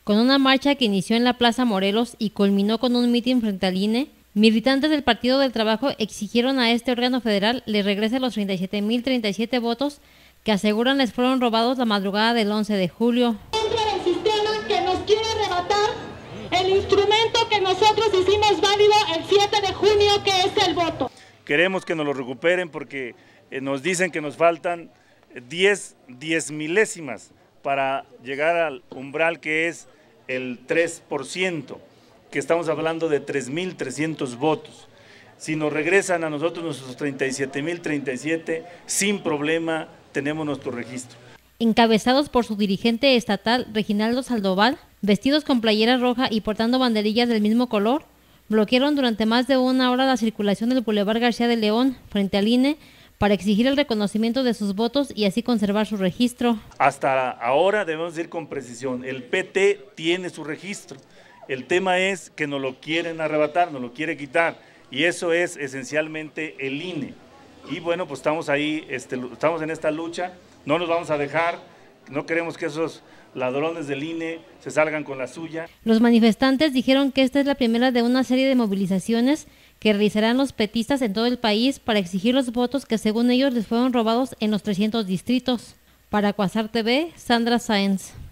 Con una marcha que inició en la Plaza Morelos y culminó con un mitin frente al INE, militantes del Partido del Trabajo exigieron a este órgano federal le regrese los 37.037 votos que aseguran les fueron robados la madrugada del 11 de julio. Contra el sistema que nos quiere arrebatar el instrumento que nosotros hicimos válido el 7 de junio, que es el voto. Queremos que nos lo recuperen porque nos dicen que nos faltan 10 milésimas para llegar al umbral que es el 3%, que estamos hablando de 3.300 votos. Si nos regresan a nosotros nuestros 37.037, sin problema tenemos nuestro registro. Encabezados por su dirigente estatal, Reginaldo Sandoval, vestidos con playera roja y portando banderillas del mismo color, bloquearon durante más de una hora la circulación del Boulevard García de León frente al INE para exigir el reconocimiento de sus votos y así conservar su registro. Hasta ahora debemos decir con precisión, el PT tiene su registro. El tema es que nos lo quieren arrebatar, nos lo quiere quitar, y eso es esencialmente el INE. Y bueno, pues estamos ahí, estamos en esta lucha, no nos vamos a dejar, no queremos que esos ladrones del INE se salgan con la suya. Los manifestantes dijeron que esta es la primera de una serie de movilizaciones que realizarán los petistas en todo el país para exigir los votos que según ellos les fueron robados en los 300 distritos. Para Quasar TV, Sandra Sáenz.